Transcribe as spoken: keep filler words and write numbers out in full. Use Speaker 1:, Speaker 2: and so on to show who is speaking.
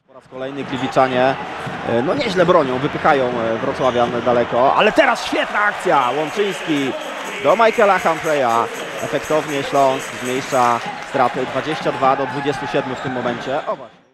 Speaker 1: Po raz kolejny Gliwiczanie no nieźle bronią, wypychają wrocławian daleko, ale teraz świetna akcja! Łączyński do Michaela Humphrey'a. Efektownie Śląsk zmniejsza straty dwadzieścia dwa do dwudziestu siedmiu w tym momencie. O właśnie.